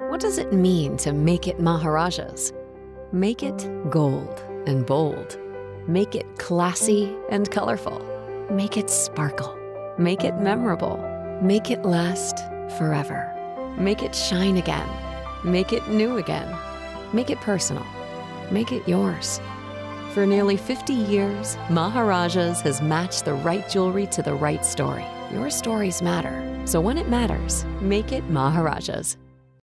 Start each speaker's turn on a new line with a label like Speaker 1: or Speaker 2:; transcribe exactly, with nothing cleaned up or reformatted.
Speaker 1: What does it mean to make it Maharajas? Make it gold and bold. Make it classy and colorful. Make it sparkle. Make it memorable. Make it last forever. Make it shine again. Make it new again. Make it personal. Make it yours. For nearly fifty years, Maharajas has matched the right jewelry to the right story. Your stories matter. So when it matters, make it Maharajas.